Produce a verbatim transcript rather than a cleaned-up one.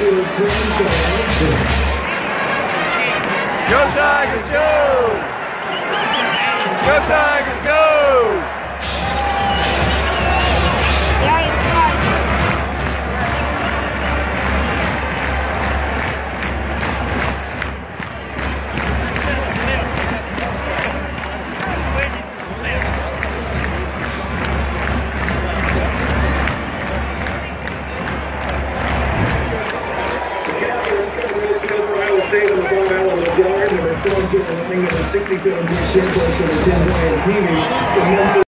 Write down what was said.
Go Tigers, go! Go Tigers, go! State on the ball out on the yard, and they're still getting running in the sixty-seven percent of the ten point team.